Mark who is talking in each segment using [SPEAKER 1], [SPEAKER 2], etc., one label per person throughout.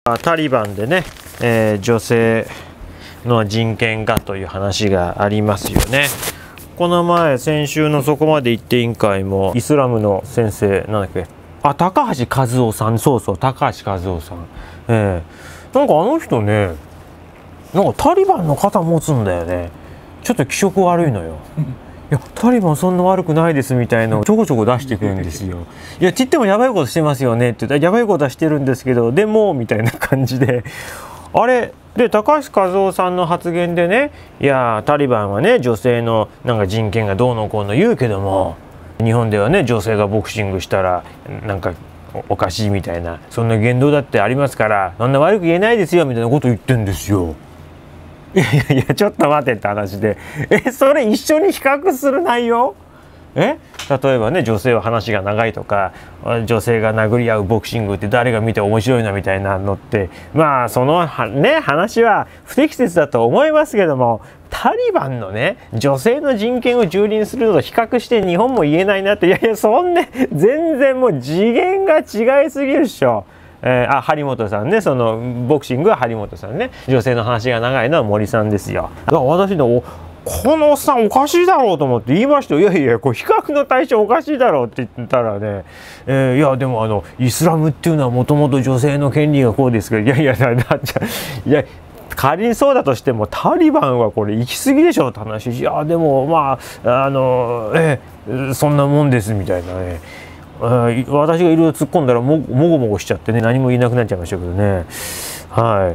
[SPEAKER 1] タリバンでね、女性の人権がという話がありますよね。この前先週のそこまで行って委員会もイスラムの先生なんだっけ、高橋和夫さん、そうそう高橋和夫さん、なんかあの人ね、なんかタリバンの肩持つんだよね。ちょっと気色悪いのよ。いやタリバンそんな悪くないですみたいのをちょこちょこ出してくるんですよ。いやちってもやばいことしてますよねって言ったら、やばいことはしてるんですけどでもみたいな感じで、あれで高橋和夫さんの発言でね、いやタリバンはね女性のなんか人権がどうのこうの言うけども、日本ではね女性がボクシングしたらなんかおかしいみたいな、そんな言動だってありますからそんな悪く言えないですよみたいなこと言ってんですよ。いやちょっと待てって話で、それ一緒に比較する内容？例えばね女性は話が長いとか、女性が殴り合うボクシングって誰が見て面白いのみたいなのって、まあそのね話は不適切だと思いますけども、タリバンのね女性の人権を蹂躙するのと比較して日本も言えないなって、いやそんな全然もう次元が違いすぎるっしょ。張本さんね、そのボクシングは張本さんね、女性の話が長いのは森さんですよ。だから私のこのおっさんおかしいだろうと思って言いましたよ。いやこれ比較の対象おかしいだろうって言ったらね、いやでもイスラムっていうのはもともと女性の権利がこうですけど、いや仮にそうだとしてもタリバンはこれ行き過ぎでしょって話。いやでもまあそんなもんですみたいなね。私がいろいろ突っ込んだらもごもごしちゃってね、何も言えなくなっちゃいましたけどね。はい。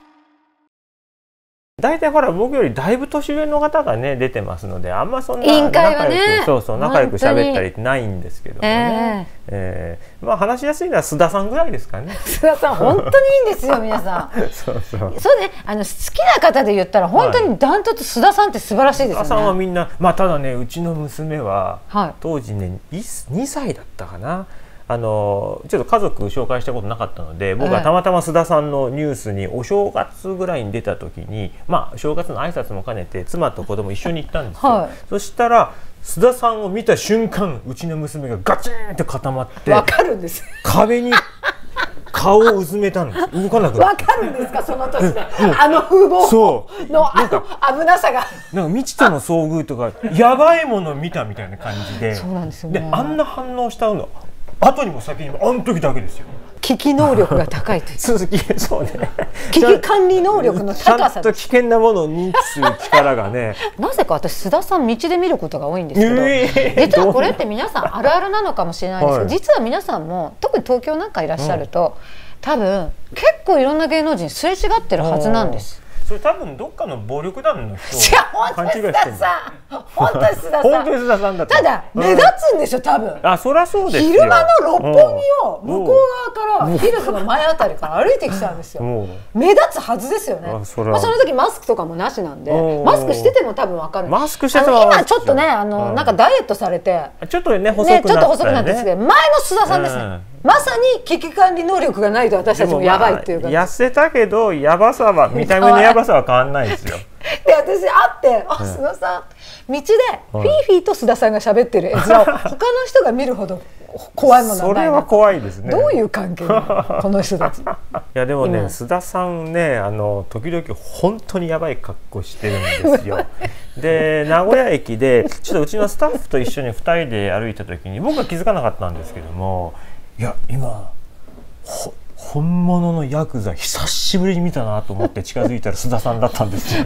[SPEAKER 1] 大体ほら僕よりだいぶ年上の方がね出てますので、あんまそんな仲良く、仲良く喋ったりってないんですけどもね。まあ話しやすいのは須田さんぐらいですかね。
[SPEAKER 2] 須田さん本当にいいんですよ皆さん。そうね、好きな方で言ったら本当にダントツ須田さんって素晴らしいですよね。須田さんはみんな、
[SPEAKER 1] まあただねうちの娘は、当時ね2歳だったかな。ちょっと家族紹介したことなかったので、僕はたまたま須田さんのニュースにお正月ぐらいに出た時に、まあ正月の挨拶も兼ねて妻と子供一緒に行ったんですよ。そしたら須田さんを見た瞬間うちの娘がガチンって固まって、
[SPEAKER 2] わかるんです。
[SPEAKER 1] 壁に顔をうずめたんです。動かなくなって。
[SPEAKER 2] わかるんですかその年で、あの風貌の危なさが。
[SPEAKER 1] なんか未知との遭遇とかやばいものを見たみたいな感じで、
[SPEAKER 2] そうなんですよね。
[SPEAKER 1] であんな反応したの後にも先にもあの時だけですよ。
[SPEAKER 2] 危機能力が高いという。
[SPEAKER 1] そうね。
[SPEAKER 2] 危機管理能力の高さ。
[SPEAKER 1] ちゃんと危険なものを認知する力がね。
[SPEAKER 2] なぜか私須田さん道で見ることが多いんですけど、実はこれって皆さんあるあるなのかもしれないですけど、実は皆さんも特に東京なんかいらっしゃると、多分結構いろんな芸能人すれ違ってるはずなんです。
[SPEAKER 1] それ多分どっかの暴力団の人
[SPEAKER 2] を勘違いしてる。本当に須田さん。
[SPEAKER 1] 本当に須田さんだった。
[SPEAKER 2] ただ目立つんでしょ多分。
[SPEAKER 1] そりゃそうですよ。
[SPEAKER 2] 昼間の六本木を向こう側からヒルズの前あたりから歩いてきちゃうんですよ。目立つはずですよね。その時マスクとかもなしなんで、マスクしてても多分わかる。
[SPEAKER 1] マスクしてて
[SPEAKER 2] も今ちょっとねなんかダイエットされて
[SPEAKER 1] ちょっとね細く
[SPEAKER 2] なってですけど、前の須田さんですね。まさに危機管理能力がないと私たちもやばいっていうか、
[SPEAKER 1] 痩せたけどやばさは見た目のやばさは変わんないですよ。
[SPEAKER 2] で私会って須田さん道でフィーフィーと須田さんが喋ってる絵面を他の人が見るほど怖いものはないな。
[SPEAKER 1] それは怖いですね。
[SPEAKER 2] どういう関係なのこの人たち。い
[SPEAKER 1] やでもね須田さんね時々本当にやばい格好してるんですよ。で名古屋駅でちょっとうちのスタッフと一緒に2人で歩いた時に僕は気づかなかったんですけども、いや今本物のヤクザ久しぶりに見たなと思って近づいたら須田さんだったんですよ。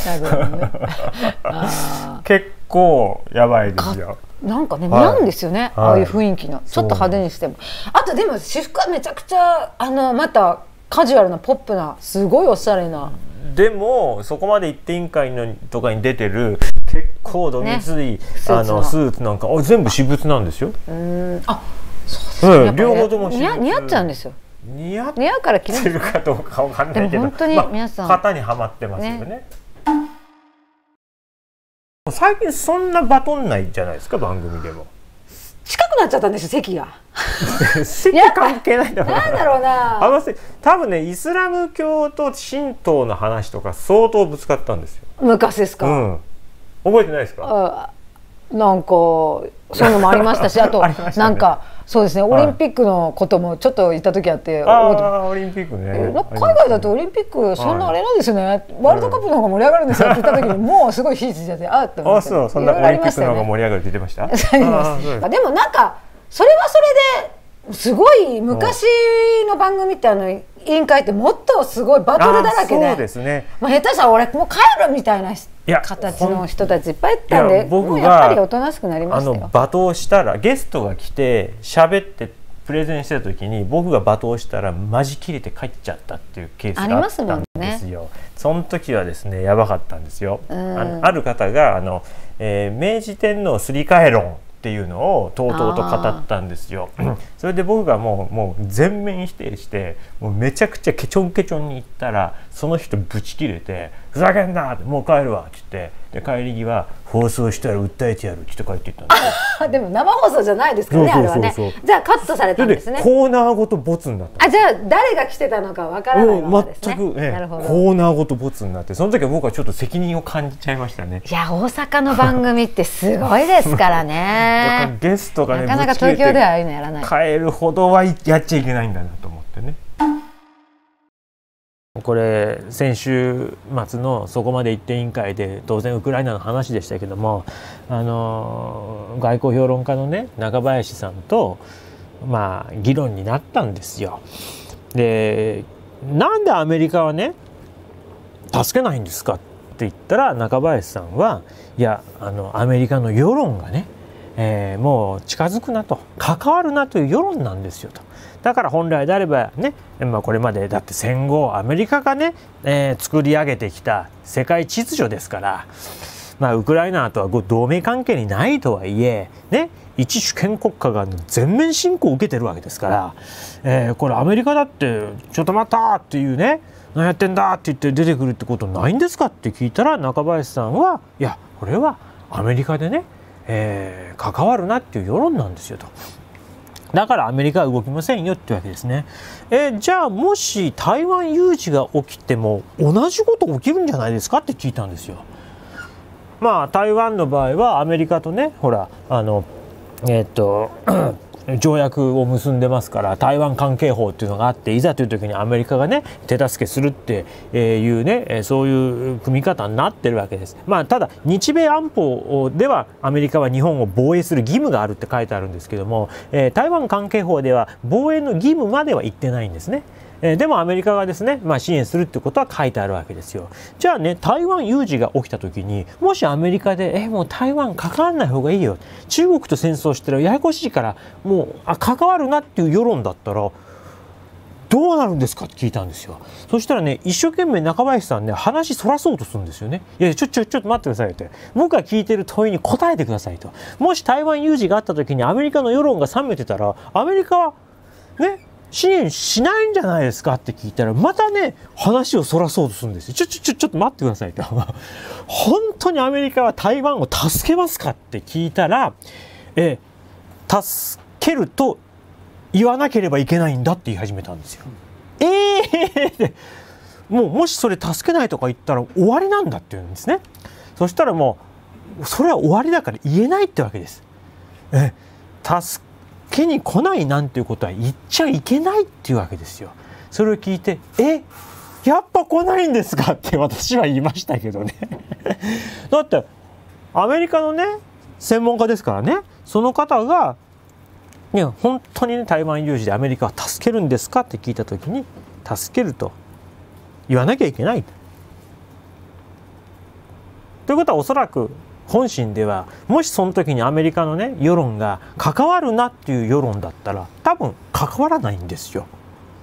[SPEAKER 1] 結構やばいですよ。
[SPEAKER 2] なんかね似合うんですよね、ああいう雰囲気のちょっと派手にしても。あとでも私服はめちゃくちゃまたカジュアルなポップなすごいおしゃれな。で
[SPEAKER 1] もそこまで行って委員会のとかに出てる結構どぎついスーツなんか全部私物なんですよ。両方とも
[SPEAKER 2] 似合っちゃうんですよ。似合うから着
[SPEAKER 1] るかどうかわかんないけど、
[SPEAKER 2] 本当に皆さん
[SPEAKER 1] 型にはまってますよね。最近そんなバトンないじゃないですか番組でも。
[SPEAKER 2] 近くなっちゃったんですよ席が。
[SPEAKER 1] 席関係ないだろうな。
[SPEAKER 2] なんだろうな。
[SPEAKER 1] 多分ねイスラム教と神道の話とか相当ぶつかったんですよ。
[SPEAKER 2] 昔ですか。
[SPEAKER 1] 覚えてないですか。
[SPEAKER 2] なんかそういうのもありましたし、あとなんかそうですね、オリンピックのこともちょっと言った時あって、
[SPEAKER 1] オリンピックね。
[SPEAKER 2] 海外だとオリンピックそんなあれなんですよね。ワールドカップの方が盛り上がるんですよって言った時にもうすごい火ついちゃって、あって思って。
[SPEAKER 1] そう、そんなオリンピックの方が盛り上がるって言ってました。
[SPEAKER 2] でもなんかそれはそれですごい昔の番組って委員会ってもっとすごいバトルだらけで、
[SPEAKER 1] そうですね。
[SPEAKER 2] 下手したら俺もう帰るみたいな形の人たちいっぱいいたんで、
[SPEAKER 1] 僕が
[SPEAKER 2] やっぱりおとなしくなりましたよ。
[SPEAKER 1] 罵倒したらゲストが来て喋ってプレゼンしてた時に僕が罵倒したらマジ切れて帰っちゃったっていうケースがあったんですよ。その時はですねやばかったんですよ。ある方が明治天皇すり替え論っていうのをとうとうと語ったんですよ。それで僕がもう全面否定してもうめちゃくちゃケチョンケチョンに言ったら、その人ブチ切れて「ふざけんな!」って「もう帰るわ」って言って、で帰り際「放送したら訴えてやる」って言って帰っていったんですよ。
[SPEAKER 2] でも生放送じゃないですからね、あれはね。じゃあカットされたんですね。
[SPEAKER 1] コーナーごとボツになった。
[SPEAKER 2] じゃあ誰が来てたのかわからないままですね。
[SPEAKER 1] 全く、コーナーごとボツになって、その時は僕はちょっと責任を感じちゃいましたね。
[SPEAKER 2] いや、大阪の番組ってすごいですからね。
[SPEAKER 1] ゲストがね、
[SPEAKER 2] なかなか東京ではああいうのやらない。
[SPEAKER 1] 変えるほどはやっちゃいけないんだなと思ってね。これ先週末のそこまで行って委員会で当然ウクライナの話でしたけども、外交評論家のね中林さんと議論になったんですよ。で、なんでアメリカはね助けないんですかって言ったら、中林さんはいやアメリカの世論がね、もう近づくなと、関わるなという世論なんですよと。だから本来であればね、これまでだって戦後アメリカがね、作り上げてきた世界秩序ですから、ウクライナとは同盟関係にないとはいえね、一主権国家が全面侵攻を受けてるわけですから、これアメリカだってちょっと待ったっていうね、何やってんだって言って出てくるってことないんですかって聞いたら、中林さんはいやこれはアメリカでね、関わるなっていう世論なんですよと。だからアメリカは動きませんよってわけですね。じゃあもし台湾有事が起きても同じこと起きるんじゃないですかって聞いたんですよ。台湾の場合はアメリカとね、ほら条約を結んでますから、台湾関係法っていうのがあって、いざという時にアメリカがね手助けするっていうね、そういう組み方になってるわけです。ただ日米安保ではアメリカは日本を防衛する義務があるって書いてあるんですけども、台湾関係法では防衛の義務までは言ってないんですね。でもアメリカがですね、支援するってことは書いてあるわけですよ。じゃあね、台湾有事が起きた時にもしアメリカでもう台湾関わらない方がいいよ、中国と戦争してるややこしいからもう関わるなっていう世論だったらどうなるんですかって聞いたんですよ。そしたらね、一生懸命中林さんね話そらそうとするんですよね。いやちょっと待ってくださいって、僕が聞いてる問いに答えてくださいと。もし台湾有事があった時にアメリカの世論が冷めてたらアメリカはね支援しないんじゃないですかって聞いたら、またね話をそらそうとするんですよ。ちょっと待ってくださいと本当にアメリカは台湾を助けますかって聞いたら、助けると言わなければいけないんだって言い始めたんですよ。もしそれ助けないとか言ったら終わりなんだって言うんですね。そしたらもうそれは終わりだから言えないってわけです。助けに来ないなんていうことは言っちゃいけないっていうわけですよ。それを聞いてやっぱ来ないんですかって私は言いましたけどねだってアメリカのね専門家ですからね、その方が本当にね台湾有事でアメリカは助けるんですかって聞いた時に、助けると言わなきゃいけないということは、おそらく本心ではもしその時にアメリカのね世論が関わるなっていう世論だったら多分関わらないんですよ。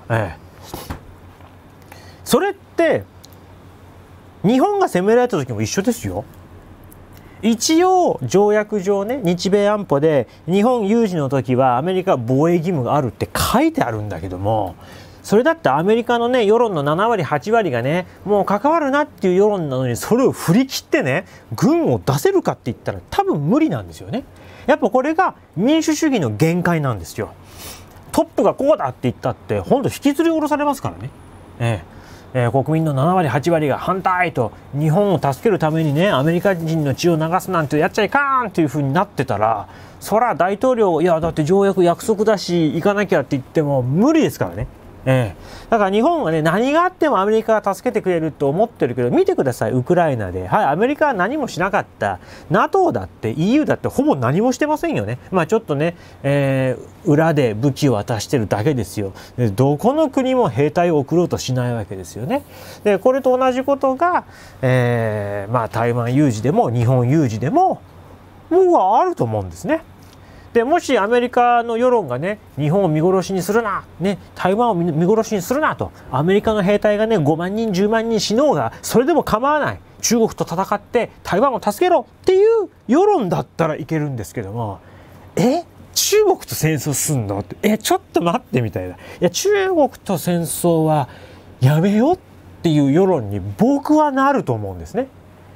[SPEAKER 1] それって日本が攻められた時も一緒ですよ。一応条約上ね、日米安保で日本有事の時はアメリカは防衛義務があるって書いてあるんだけども、それだってアメリカのね世論の7割8割がねもう関わるなっていう世論なのに、それを振り切ってね軍を出せるかって言ったら多分無理なんですよね。やっぱこれが民主主義の限界なんですよ。トップがこうだって言ったって本当引きずり下ろされますからね。 国民の7割8割が反対と、日本を助けるためにねアメリカ人の血を流すなんてやっちゃいかんっていう風になってたら、そら大統領、いやだって条約約束だし行かなきゃって言っても無理ですからね。だから日本はね、何があってもアメリカが助けてくれると思ってるけど、見てください、ウクライナで、はい、アメリカは何もしなかった、 NATO だって EU だってほぼ何もしてませんよね。まあちょっとね、裏で武器を渡してるだけですよ。どこの国も兵隊を送ろうとしないわけですよね。でこれと同じことが、まあ台湾有事でも日本有事でも僕はあると思うんですね。でもしアメリカの世論がね、日本を見殺しにするな、ね、台湾を見殺しにするなと、アメリカの兵隊がね5万人10万人死のうがそれでも構わない、中国と戦って台湾を助けろっていう世論だったらいけるんですけども、中国と戦争すんのって、ちょっと待ってみたいな、いや中国と戦争はやめようっていう世論に僕はなると思うんですね。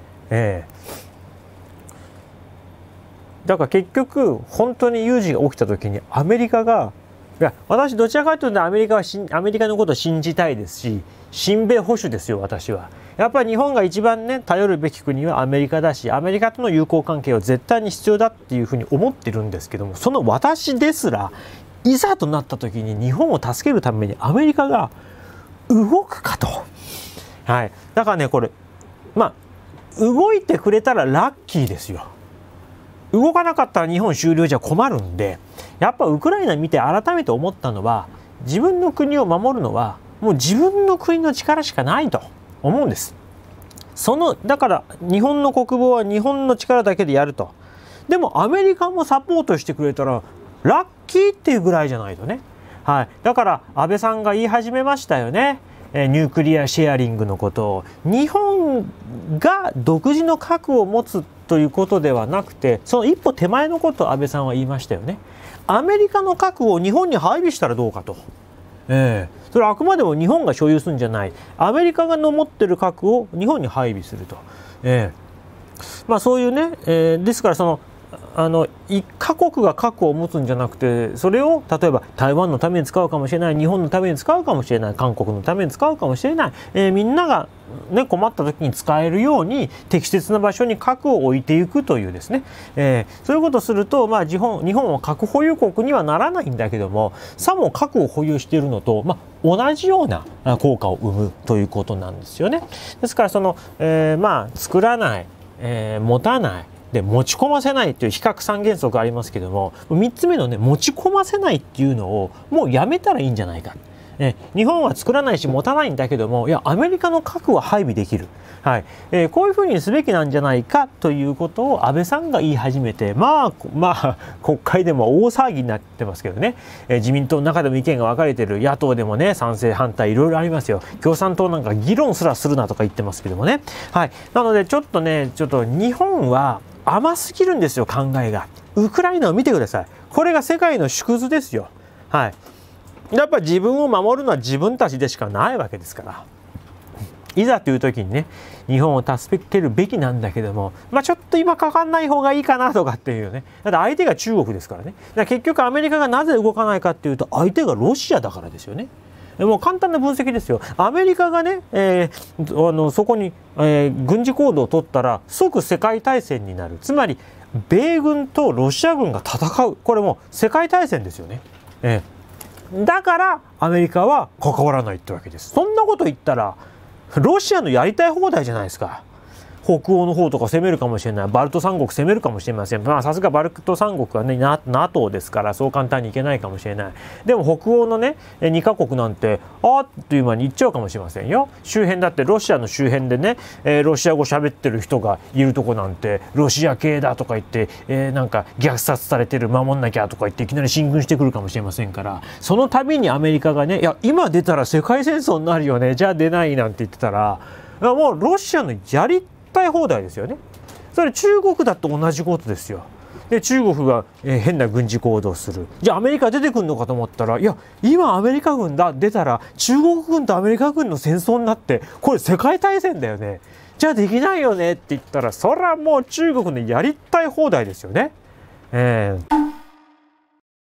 [SPEAKER 1] だから結局本当に有事が起きた時にアメリカが、いや私どちらかというとアメリカのことを信じたいですし、親米保守ですよ私は。やっぱり日本が一番ね頼るべき国はアメリカだし、アメリカとの友好関係は絶対に必要だっていうふうに思ってるんですけども、その私ですらいざとなった時に日本を助けるためにアメリカが動くかと。はい、だからねこれ動いてくれたらラッキーですよ。動かなかったら日本終了じゃ困るんで、やっぱウクライナ見て改めて思ったのは、自分の国を守るのはもう自分の国の力しかないと思うんです。だから日本の国防は日本の力だけでやると。でもアメリカもサポートしてくれたらラッキーっていうぐらいじゃないとね。はい、だから安倍さんが言い始めましたよね。ニュークリアシェアリングのことを、日本が独自の核を持つということではなくて、その一歩手前のことを安倍さんは言いましたよね。アメリカの核を日本に配備したらどうかと。それはあくまでも日本が所有するんじゃない、アメリカが持ってる核を日本に配備すると。そういうね、ですから一カ国が核を持つんじゃなくて、それを例えば台湾のために使うかもしれない、日本のために使うかもしれない、韓国のために使うかもしれない、みんなが、困った時に使えるように適切な場所に核を置いていくというですね、そういうことをすると、日本は核保有国にはならないんだけども、さも核を保有しているのと、同じような効果を生むということなんですよね。ですから作らない、持たないで持ち込ませないという非核三原則ありますけども、3つ目のね持ち込ませないっていうのをもうやめたらいいんじゃないか。日本は作らないし持たないんだけども、いやアメリカの核は配備できる、はい、こういうふうにすべきなんじゃないかということを安倍さんが言い始めて、国会でも大騒ぎになってますけどね、自民党の中でも意見が分かれてる、野党でもね賛成反対いろいろありますよ。共産党なんか議論すらするなとか言ってますけどもね、はい、なのでちょっと日本は甘すぎるんですよ考えが。ウクライナを見てください。これが世界の縮図ですよ。はい、やっぱ自分を守るのは自分たちでしかないわけですから、いざという時にね日本を助けるべきなんだけども、ちょっと今かかんない方がいいかなとかっていうね。だって相手が中国ですからね。結局アメリカがなぜ動かないかっていうと、相手がロシアだからですよね。もう簡単な分析ですよ。アメリカがね、そこに、軍事行動を取ったら即世界大戦になる。つまり米軍とロシア軍が戦う。これもう世界大戦ですよね。だからアメリカは関わらないってわけです。そんなこと言ったらロシアのやりたい放題じゃないですか。北欧の方とか攻めるかもしれない、バルト三国攻めるかもしれません。さすがバルト三国はね NATO ですからそう簡単にいけないかもしれない。でも北欧のね2カ国なんてあっという間に行っちゃうかもしれませんよ。周辺だってロシアの周辺でね、ロシア語喋ってる人がいるとこなんてロシア系だとか言って、なんか虐殺されてる守んなきゃとか言っていきなり進軍してくるかもしれませんから、その度にアメリカがね、いや今出たら世界戦争になるよね、じゃあ出ないなんて言ってたら、もうロシアのやりたい放題ですよね。それ中国だと同じことですよ。で中国が、変な軍事行動する。じゃあアメリカ出てくるのかと思ったら、いや今アメリカ軍出たら中国軍とアメリカ軍の戦争になってこれ世界大戦だよね、じゃあできないよねって言ったら、それはもう中国のやりたい放題ですよね。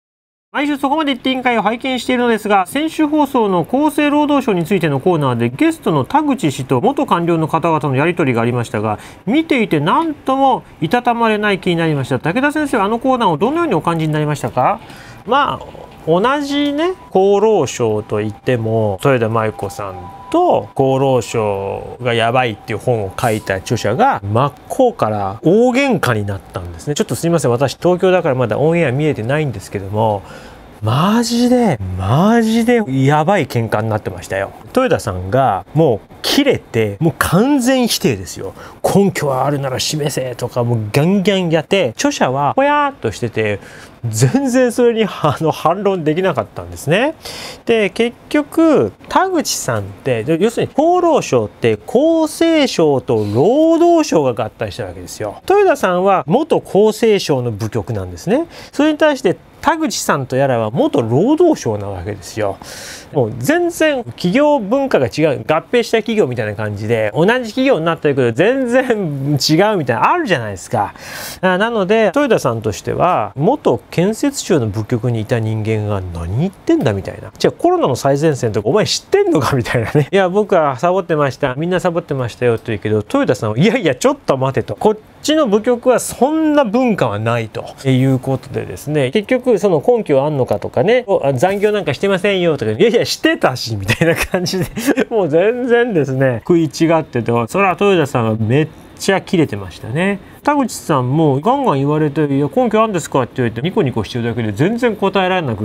[SPEAKER 1] 毎週そこまで言って委員会を拝見しているのですが、先週放送の厚生労働省についてのコーナーでゲストの田口氏と元官僚の方々のやり取りがありましたが、見ていて何ともいたたまれない気になりました。武田先生はあのコーナーをどのようにお感じになりましたか？まあ同じね、厚労省といっても豊田舞子さんと厚労省がやばいっていう本を書いた著者が真っ向から大喧嘩になったんですね。ちょっとすいません、私東京だからまだオンエア見えてないんですけども、マジでやばい喧嘩になってましたよ。豊田さんがもう切れて、もう完全否定ですよ。根拠はあるなら示せとかもうガンガンやって、著者はぽやーっとしてて全然それに反論できなかったんですね。で結局田口さんって要するに厚労省って厚生省と労働省が合体したわけですよ。豊田さんは元厚生省の部局なんですね。それに対して田口さんとやらは元労働省なわけですよ。もう全然企業文化が違う、合併した企業みたいな感じで同じ企業になったけど全然違うみたいなあるじゃないですか。なので豊田さんとしては元建設庁の部局にいた人間が何言ってんだみたいな、じゃあコロナの最前線とかお前知ってんのかみたいなね、いや僕はサボってました、みんなサボってましたよと言うけど、豊田さんはいやいやちょっと待てと、こっちの部局はそんな文化はないということでですね、結局その根拠あんのかとかね、残業なんかしてませんよとか、いやいやしてたしみたいな感じでもう全然ですね食い違ってて、それは豊田さんはめっちゃ切れてましたね。田口さんもガンガン言われて「いや根拠あるんですか?」って言われてニコニコしてるだけで全然答えられなくって、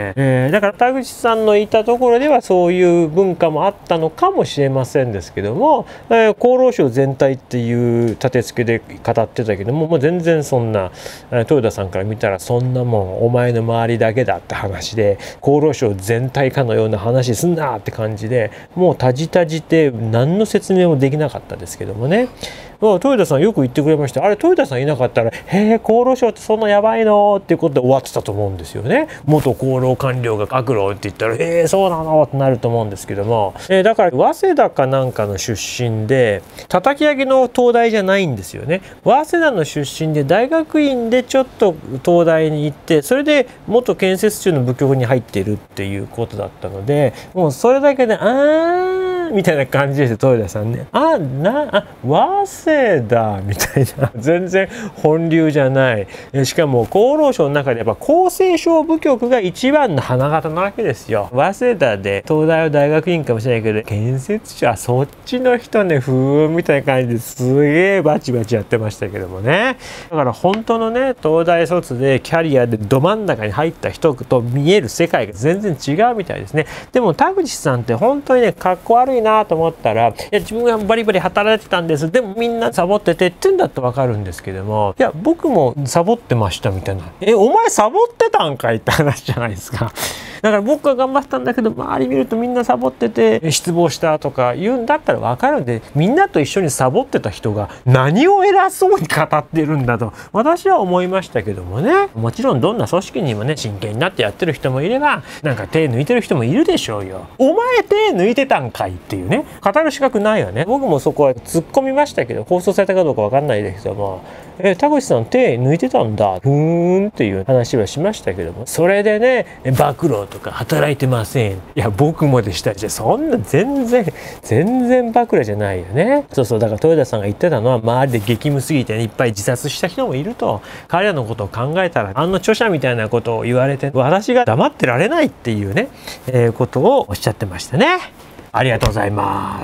[SPEAKER 1] だから田口さんのいたところではそういう文化もあったのかもしれませんですけども、厚労省全体っていう立て付けで語ってたけども、もう全然そんな豊田さんから見たらそんなもんお前の周りだけだって話で、厚労省全体かのような話すんなって感じで、もうたじたじて何の説明もできなかったですけどもね。豊田さんよく言ってくれました。あれ豊田さんいなかったら「へえ厚労省ってそんなやばいの?」っていうことで終わってたと思うんですよね。元厚労官僚が「悪労」って言ったら「へえそうなの?」ってなると思うんですけども、だから早稲田かなんかの出身で叩き上げの東大じゃないんですよね。早稲田の出身で大学院でちょっと東大に行って、それで元建設庁の部局に入っているっていうことだったので、もうそれだけでみたいな感じですよ豊田さんね。早稲田みたいな全然本流じゃない。しかも厚労省の中でやっぱ厚生省部局が一番の花形なわけですよ。早稲田で東大は大学院かもしれないけど建設庁はそっちの人ねみたいな感じですげえバチバチやってましたけどもね。だから本当のね東大卒でキャリアでど真ん中に入った人と見える世界が全然違うみたいですね。でも田口さんって本当にねかっこ悪いなと思ったら、いや自分がバリバリ働いてたんです、でもみんなサボっててってんだってわかるんですけども、いや僕もサボってましたみたいな、お前サボってたんかいって話じゃないですか。だから僕は頑張ったんだけど周り見るとみんなサボってて失望したとか言うんだったら分かるんで、みんなと一緒にサボってた人が何を偉そうに語ってるんだと私は思いましたけどもね。もちろんどんな組織にもね真剣になってやってる人もいれば、なんか手抜いてる人もいるでしょうよ。お前手抜いてたんかいっていうね、語る資格ないよね。僕もそこは突っ込みましたけど、放送されたかどうか分かんないですけども、田口さん手抜いてたんだっていう話はしましたけども、それでね暴露とか働いてません、いや僕もでしたし、そんな全然暴露じゃないよね。そうだから豊田さんが言ってたのは、周りで激務すぎて、ね、いっぱい自殺した人もいると、彼らのことを考えたら著者みたいなことを言われて私が黙ってられないっていうね、ことをおっしゃってましたね。ありがとうございます。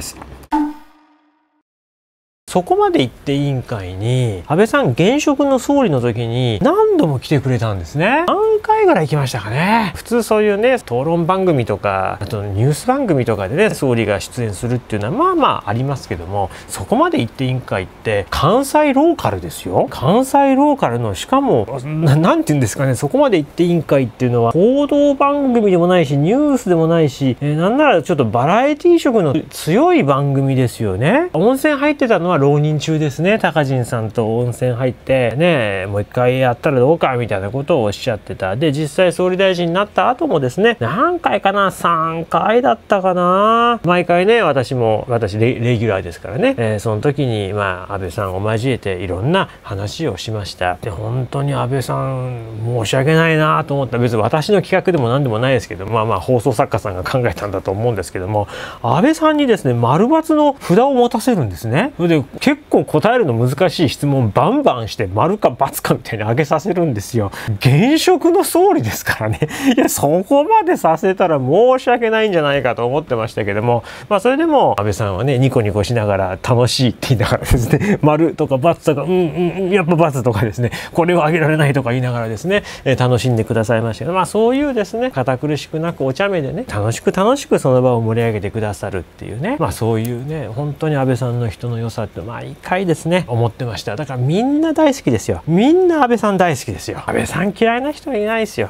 [SPEAKER 1] そこまで言って委員会に安倍さん現職の総理の時に何度も来てくれたんですね。何回ぐらい来ましたかね。普通そういうね討論番組とかあとニュース番組とかでね総理が出演するっていうのはまあありますけども、そこまで言って委員会って関西ローカルですよ。関西ローカルの、しかもなんて言うんですかね、そこまで言って委員会っていうのは報道番組でもないしニュースでもないし、なんならちょっとバラエティ色の強い番組ですよね。温泉入ってたのは浪人中ですね、高人さんと温泉入ってね、もう一回やったらどうかみたいなことをおっしゃってた。で実際総理大臣になった後もですね、何回かな、3回だったかな、毎回ね、私レギュラーですからね、その時に安倍さんを交えていろんな話をしました。で本当に安倍さん申し訳ないなと思った。別に私の企画でも何でもないですけど、放送作家さんが考えたんだと思うんですけども、安倍さんにですね、丸×の札を持たせるんですね。それで結構答えるの難しい質問バンバンして丸か×かみたいに上げさせるんですよ。現職の総理ですからね。いや、そこまでさせたら申し訳ないんじゃないかと思ってましたけども、それでも安倍さんはね、ニコニコしながら楽しいって言いながらですね、丸とか×とかやっぱ×とかですね、これを上げられないとか言いながらですね、楽しんでくださいましたけど、そういうですね、堅苦しくなくお茶目でね、楽しくその場を盛り上げてくださるっていうね、そういうね、本当に安倍さんの人の良さって毎回ですね思ってました。だからみんな大好きですよ。みんな安倍さん大好きですよ。安倍さん嫌いな人はいないですよ。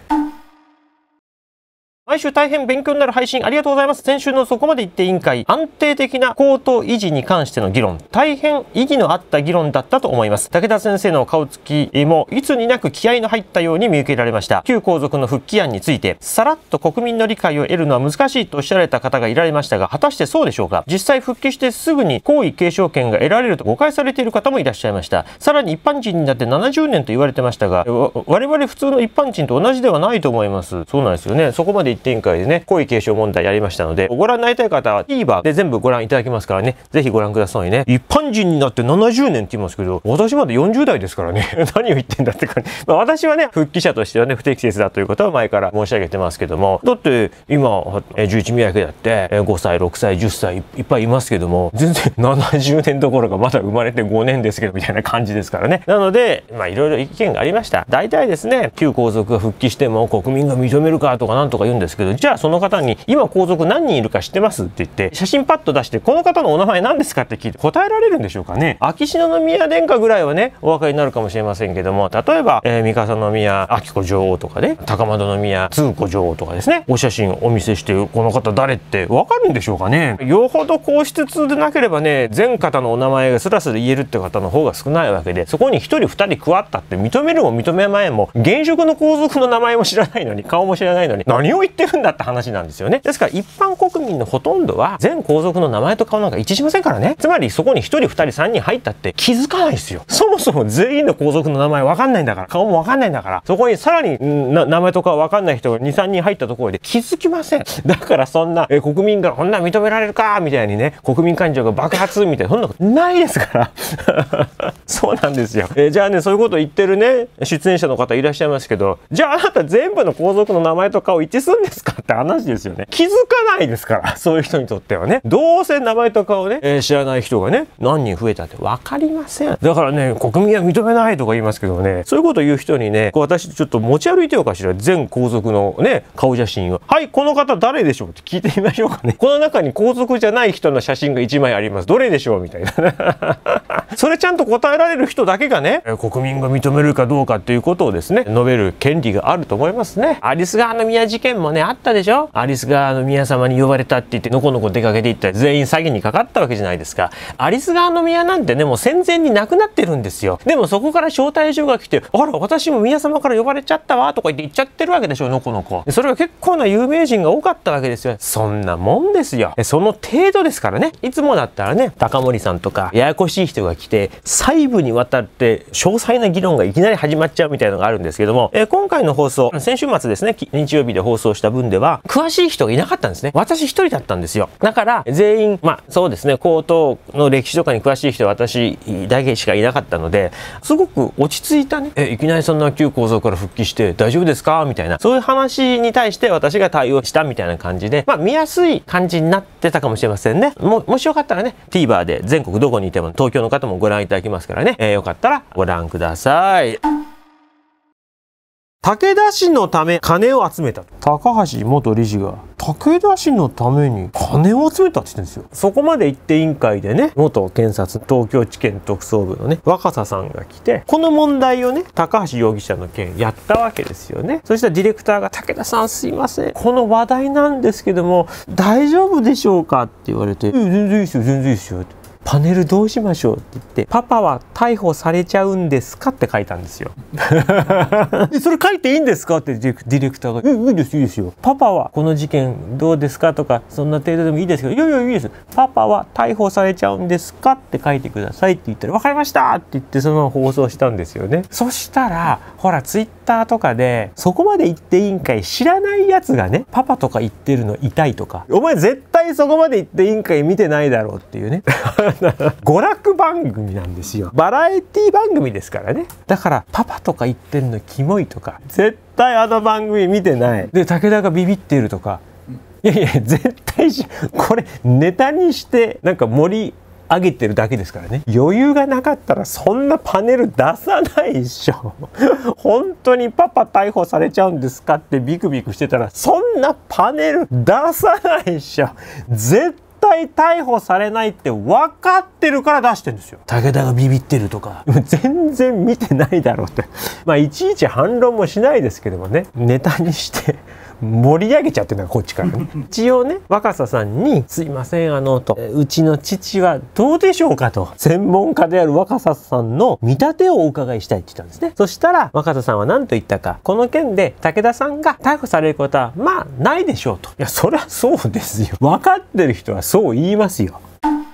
[SPEAKER 1] 毎週大変勉強になる配信ありがとうございます。先週のそこまで言って委員会、安定的な高等維持に関しての議論、大変意義のあった議論だったと思います。武田先生の顔つきもいつになく気合の入ったように見受けられました。旧皇族の復帰案について、さらっと国民の理解を得るのは難しいとおっしゃられた方がいられましたが、果たしてそうでしょうか。実際復帰してすぐに皇位継承権が得られると誤解されている方もいらっしゃいました。さらに一般人になって70年と言われてましたが、我々普通の一般人と同じではないと思います。そうなんですよね。そこまで言って委員会でね、皇位継承問題やりましたので、ご覧になりたい方は TVer で全部ご覧いただきますからね、ぜひご覧くださいね。一般人になって70年って言いますけど、私まで40代ですからね。何を言ってんだって感じ。私はね、復帰者としてはね、不適切だということは前から申し上げてますけども、だって今11宮家だって5歳6歳10歳いっぱいいますけども、全然70年どころかまだ生まれて5年ですけどみたいな感じですからね。なのでいろいろ意見がありました。大体ですね、旧皇族が復帰しても国民が認めるかとかなんとか言うんですけど、じゃあその方に今皇族何人いるか知ってますって言って写真パッと出して、この方のお名前何ですかって聞いて答えられるんでしょうかね。秋篠宮殿下ぐらいはねお分かりになるかもしれませんけども、例えば、三笠宮彬子女王とかね、高円宮通子女王とかですね、お写真お見せしてこの方誰って分かるんでしょうかね。よほど皇室通でなければね、全方のお名前がスラスラ言えるって方の方が少ないわけで、そこに1人2人加わったって認めるも認めまいも現職の皇族の名前も知らないのに、顔も知らないのに何を言ってるんだって話なんですよね。ですから一般国民のほとんどは全皇族の名前と顔なんか一致しませんからね。つまりそこに1人2人3人入ったって気づかないですよ。そもそも全員の皇族の名前分かんないんだから、顔も分かんないんだから、そこにさらに名前とか分かんない人が 2,3 人入ったところで気づきません。だからそんな国民がこんな認められるかみたいにね、国民感情が爆発みたいなそんなことないですからそうなんですよ。じゃあね、そういうことを言ってるね出演者の方いらっしゃいますけど、じゃああなた全部の皇族の名前と顔一致するんですかって話ですよね。気づかないですから、そういう人にとってはね。どうせ名前と顔をね、知らない人がね何人増えたって分かりません。だからね、国民は認めないとか言いますけどね、そういうことを言う人にね、私ちょっと持ち歩いてようかしら、全皇族のね顔写真を、はい、この方誰でしょうって聞いてみましょうかね。この中に皇族じゃない人の写真が1枚あります、どれでしょうみたいなそれちゃんと答えられる人だけがね、国民が認めるかどうかっていうことをですね述べる権利があると思いますね。アリス川宮事件もねあったでしょ。アリス川宮様に呼ばれたって言ってのこのこ出かけていったら全員詐欺にかかったわけじゃないですか。アリス川宮なんてねもう戦前に亡くなってるんですよ。でもそこから招待状が来て、あら私も宮様から呼ばれちゃったわとか言って言っちゃってるわけでしょ、のこのこ。それが結構な有名人が多かったわけですよ。そんなもんですよ。その程度ですからね。いつもだったらね、高森さんとかややこしい人が来て細部にわたって詳細な議論がいきなり始まっちゃうみたいなのがあるんですけども、今回の放送、先週末ですね、日曜日で放送した分では詳しい人がいなかったんですね。私一人だったんですよ。だから全員そうですね、高等の歴史とかに詳しい人は私だけしかいなかったので、すごく落ち着いたね、いきなりそんな旧皇族から復帰して大丈夫ですかみたいな、そういう話に対して私が対応したみたいな感じで、見やすい感じになってたかもしれませんね。もしよかったらね、 TVer で全国どこにいても東京の方もご覧いただきますからね、よかったらご覧ください。武田氏のため金を集めた。高橋元理事が武田氏のために金を集めたって言ってるんですよ。そこまで言って委員会でね、元検察東京地検特捜部のね若狭さんが来て、この問題をね高橋容疑者の件やったわけですよね。そしたらディレクターが「武田さんすいません、この話題なんですけども大丈夫でしょうか?」って言われて「全然いいですよ全然いいですよ」って。 パネルどうしましょうって言って、パパは逮捕されちゃうんですかって書いたんですよ。それ書いていいんですかってディレクターが、いいですいいですよ。パパはこの事件どうですかとか、そんな程度でもいいですけど、いやいやいいです。パパは逮捕されちゃうんですかって書いてくださいって言ったら、わかりましたって言ってそのまま放送したんですよね。そしたら、ほらツイッターとかでそこまで言っていいんかい知らないやつがね、パパとか言ってるの痛いとか、お前絶対そこまで言っていいんかい見てないだろうっていうね。娯楽番組なんですよ。バラエティ番組ですからね。だからパパとか言ってるのキモいとか、絶対あの番組見てない。で、武田がビビっているとか、いやいや絶対これネタにしてなんか盛り上げてるだけですからね。余裕がなかったらそんなパネル出さないでしょ。本当にパパ逮捕されちゃうんですかってビクビクしてたら、そんなパネル出さないでしょ。絶対逮捕されないって分かってるから出してるんですよ。武田がビビってるとか、全然見てないだろうって。まあいちいち反論もしないですけどもね、ネタにして盛り上げちゃってるのがこっちからね。一応ね、若狭さんに「すいませんとうちの父はどうでしょうか」と専門家である若狭さんの見立てをお伺いしたいって言ったんですね。そしたら若狭さんは何と言ったか、この件で武田さんが逮捕されることはまあないでしょうと。いやそりゃそうですよ。分かってる人はそう言いますよ。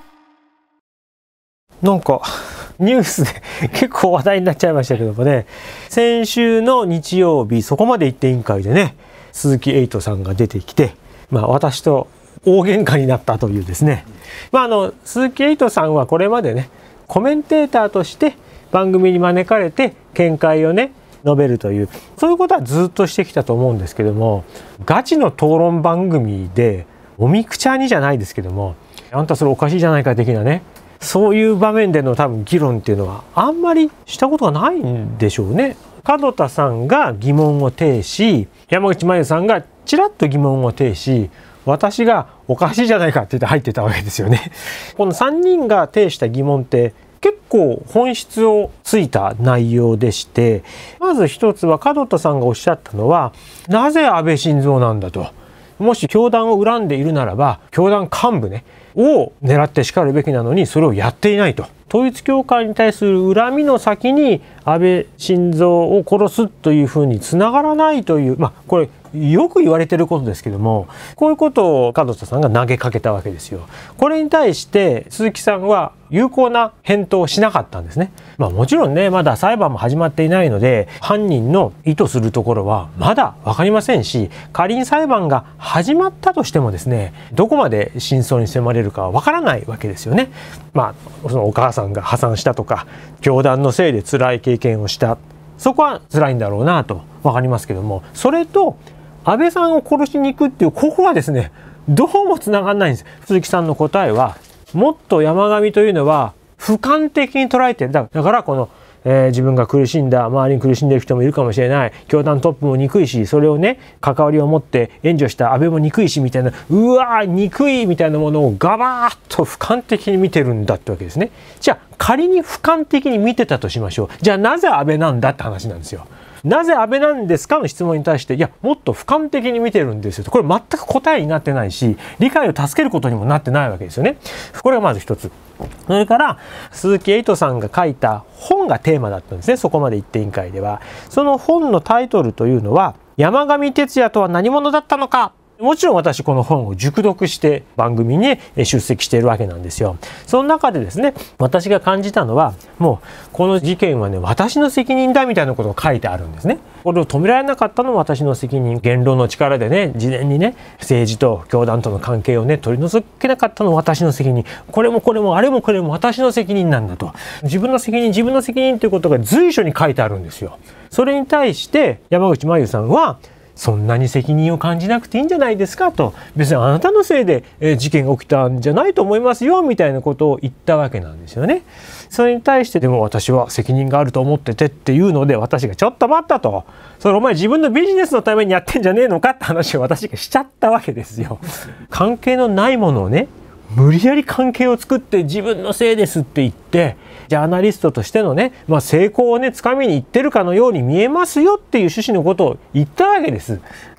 [SPEAKER 1] なんかニュースで結構話題になっちゃいましたけどもね、先週の日曜日、そこまで言って委員会でね、鈴木エイトさんが出てきて、私と大喧嘩になったというですね。鈴木エイトさんはこれまでね、コメンテーターとして番組に招かれて見解をね述べるという、そういうことはずっとしてきたと思うんですけども、ガチの討論番組でおみくちゃにじゃないですけども、あんたそれおかしいじゃないか的なね、そういう場面での多分議論っていうのはあんまりしたことがないんでしょうね。門田さんが疑問を呈し、山口真由さんがちらっと疑問を呈し、私がおかしいじゃないかって言って入ってたわけですよね。この3人が呈した疑問って結構本質をついた内容でして、まず一つは門田さんがおっしゃったのは、なぜ安倍晋三なんだと。もし教団を恨んでいるならば、教団幹部ねを狙って叱るべきなのにそれをやっていないと。統一教会に対する恨みの先に安倍晋三を殺すというふうにつながらないという、これよく言われてることですけども、こういうことを門田さんが投げかけたわけですよ。これに対して鈴木さんは有効な返答をしなかったんですね。もちろんね、まだ裁判も始まっていないので、犯人の意図するところはまだ分かりませんし、仮に裁判が始まったとしてもですね、どこまで真相に迫れるかは分からないわけですよね。そのお母さんが破産したとか、教団のせいで辛い経験をした、そこは辛いんだろうなと分かりますけども、それと安倍さんを殺しに行くっていう、ここはですねどうもつながらないんです。鈴木さんの答えは、もっと山上というのは俯瞰的に捉えてる。だからこの、自分が苦しんだ、周りに苦しんでる人もいるかもしれない、教団トップも憎いし、それをね関わりを持って援助した安倍も憎いしみたいな、うわー憎いみたいなものをガバーッと俯瞰的に見てるんだってわけですね。じゃあ仮に俯瞰的に見てたとしましょう。じゃあなぜ安倍なんだって話なんですよ。なぜ安倍なんですかの質問に対して、いやもっと俯瞰的に見てるんですよと。これ全く答えになってないし、理解を助けることにもなってないわけですよね。これがまず一つ。それから鈴木エイトさんが書いた本がテーマだったんですね。そこまで言って委員会では。その本のタイトルというのは、山上徹也とは何者だったのか。もちろん私この本を熟読して番組に出席しているわけなんですよ。その中でですね、私が感じたのは、もうこの事件はね私の責任だみたいなことが書いてあるんですね。これを止められなかったのも私の責任、言論の力でね事前にね政治と教団との関係をね取り除けなかったのも私の責任、これもこれもあれもこれも私の責任なんだと、自分の責任ということが随所に書いてあるんですよ。それに対して山口真由さんは、そんなに責任を感じなくていいんじゃないですかと、別にあなたのせいで事件が起きたんじゃないと思いますよみたいなことを言ったわけなんですよね。それに対して、でも私は責任があると思っててっていうので、私がちょっと待ったと、それお前自分のビジネスのためにやってんじゃねえのかって話を私がしちゃったわけですよ。関係のないものをね無理やり関係を作って自分のせいですって言って、ジャーナリストとしてのね、成功をねつかみにいってるかのように見えますよっていう趣旨のことを言ったわけです。ち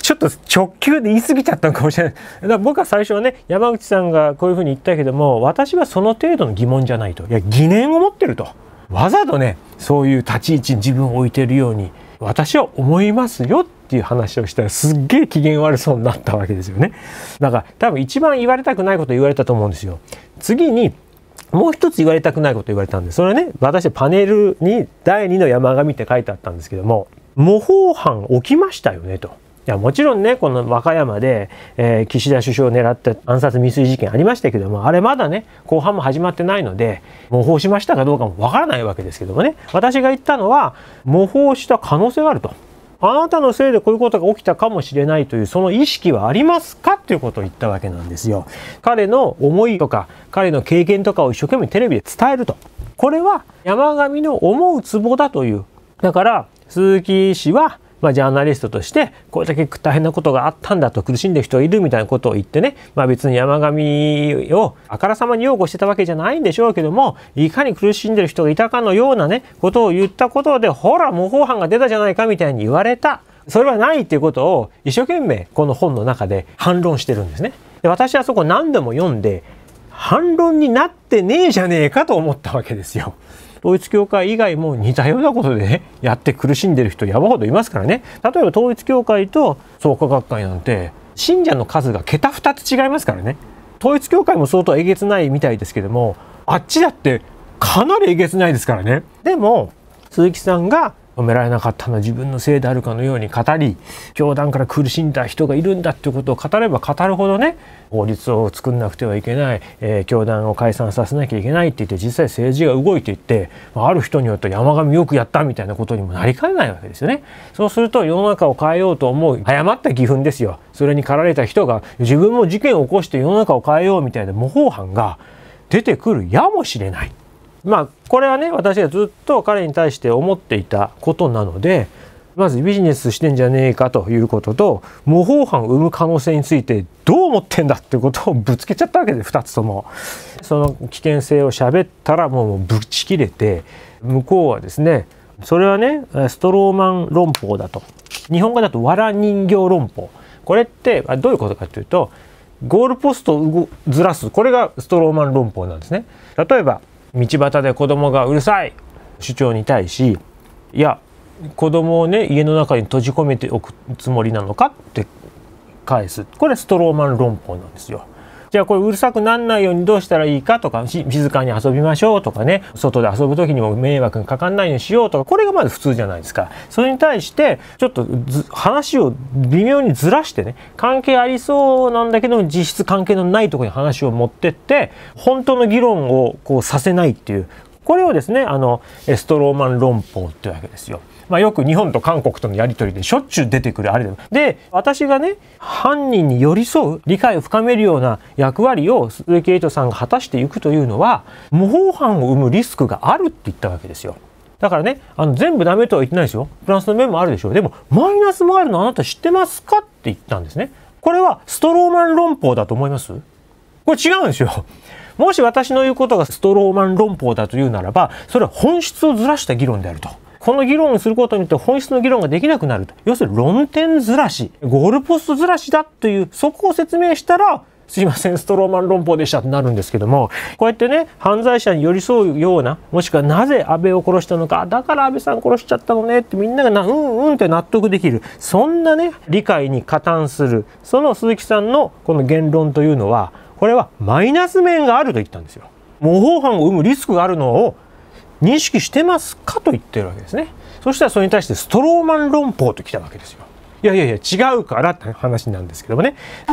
[SPEAKER 1] ちょっと直球で言い過ぎちゃったのかもしれない。だから僕は最初はね、山口さんがこういうふうに言ったけども、私はその程度の疑問じゃないと。いや、疑念を持ってると。わざとね、そういう立ち位置に自分を置いてるように私は思いますよっていう話をしたら、すっげえ機嫌悪そうになったわけですよね。だから多分一番言われたくないこと言われたと思うんですよ。次にもう一つ言われたくないこと言われたんで、それはね、私パネルに第2の山上って書いてあったんですけども、模倣犯起きましたよねと。いや、もちろんね、この和歌山で、岸田首相を狙った暗殺未遂事件ありましたけども、あれまだね公判も始まってないので模倣しましたかどうかもわからないわけですけどもね、私が言ったのは模倣した可能性があると。あなたのせいでこういうことが起きたかもしれないというその意識はありますかっていうことを言ったわけなんですよ。彼の思いとか彼の経験とかを一生懸命テレビで伝えると。これは山上の思うツボだという。だから鈴木氏はジャーナリストとしてこれだけ大変なことがあったんだと、苦しんでる人がいるみたいなことを言ってね、別に山上をあからさまに擁護してたわけじゃないんでしょうけども、いかに苦しんでる人がいたかのようなねことを言ったことで、ほら模倣犯が出たじゃないかみたいに言われた。それはないっていうことを一生懸命この本の中で反論してるんですね。で、私はそこ何度も読んで、反論になってねえじゃねえかと思ったわけですよ。統一教会以外も似たようなことでねやって苦しんでる人山ほどいますからね。例えば統一教会と創価学会なんて信者の数が桁2つ違いますからね。統一教会も相当えげつないみたいですけども、あっちだってかなりえげつないですからね。でも鈴木さんが止められなかったのは自分のせいであるかのように語り、教団から苦しんだ人がいるんだっていうことを語れば語るほどね、法律を作んなくてはいけない、教団を解散させなきゃいけないって言って、実際政治が動いていって、ある人によって山上よくやったみたいなことにもなりかねないわけですよね。そうすると世の中を変えようと思う誤った義憤ですよ。それに駆られた人が自分も事件を起こして世の中を変えようみたいな模倣犯が出てくるやもしれない。これはね、私がずっと彼に対して思っていたことなので、まずビジネスしてんじゃねえかということと、模倣犯を生む可能性についてどう思ってんだっていうことをぶつけちゃったわけで、2つともその危険性を喋ったらもうぶち切れて、向こうはですね、それはねストローマン論法だと。日本語だと藁人形論法。これってどういうことかというと、ゴールポストをずらす、これがストローマン論法なんですね。例えば道端で子供がうるさい主張に対し、いや子供をね家の中に閉じ込めておくつもりなのかって返す。これストローマン論法なんですよ。じゃあこれうるさくなんないようにどうしたらいいかとか、静かに遊びましょうとかね、外で遊ぶ時にも迷惑がかかんないようにしようとか、これがまず普通じゃないですか。それに対してちょっと話を微妙にずらしてね、関係ありそうなんだけど実質関係のないところに話を持ってって本当の議論をさせないっていう、これをですねストローマン論法っていうわけですよ。よく日本と韓国とのやり取りでしょっちゅう出てくるあれで、私がね犯人に寄り添う、理解を深めるような役割を鈴木エイトさんが果たしていくというのは、模倣犯を生むリスクがあるって言ったわけですよ。だからね全部ダメとは言ってないですよ。プラスの面もあるでしょう。でもマイナスもあるのあなた知ってますかって言ったんですね。これはストローマン論法だと思います？これ違うんですよ。もし私の言うことがストローマン論法だというならば、それは本質をずらした議論であると。この議論をすることによって本質の議論ができなくなると。要するに論点ずらし、ゴールポストずらしだという、そこを説明したら、すいませんストローマン論法でしたってなるんですけども、こうやってね犯罪者に寄り添うような、もしくはなぜ安倍を殺したのか、だから安倍さん殺しちゃったのねってみんながって納得できる、そんなね理解に加担する、その鈴木さんのこの言論というのは、これはマイナス面があると言ったんですよ。模倣犯を生むリスクがあるのを認識してますかと言ってるわけですね。そしたらそれに対してストローマン論法ときたわけですよ。いや違うからって話なんですけどもね。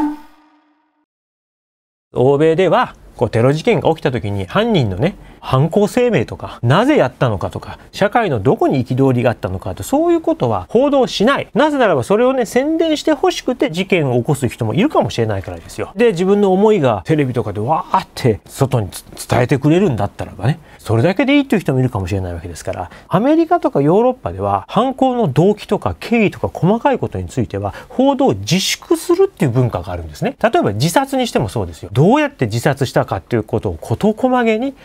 [SPEAKER 1] 欧米ではテロ事件が起きた時に犯人のね犯行声明とか、なぜやったのかとか、社会のどこに憤りがあったのかと、そういうことは報道しない。なぜならばそれをね宣伝してほしくて事件を起こす人もいるかもしれないからですよ。で自分の思いがテレビとかでわーって外に伝えてくれるんだったらばね、それだけでいいという人もいるかもしれないわけですから、アメリカとかヨーロッパでは犯行の動機とか経緯とか細かいことについては報道を自粛するっていう文化があるんですね。例えば自殺にしてもそうですよ。どうやって自殺したかっていうことを事細げに何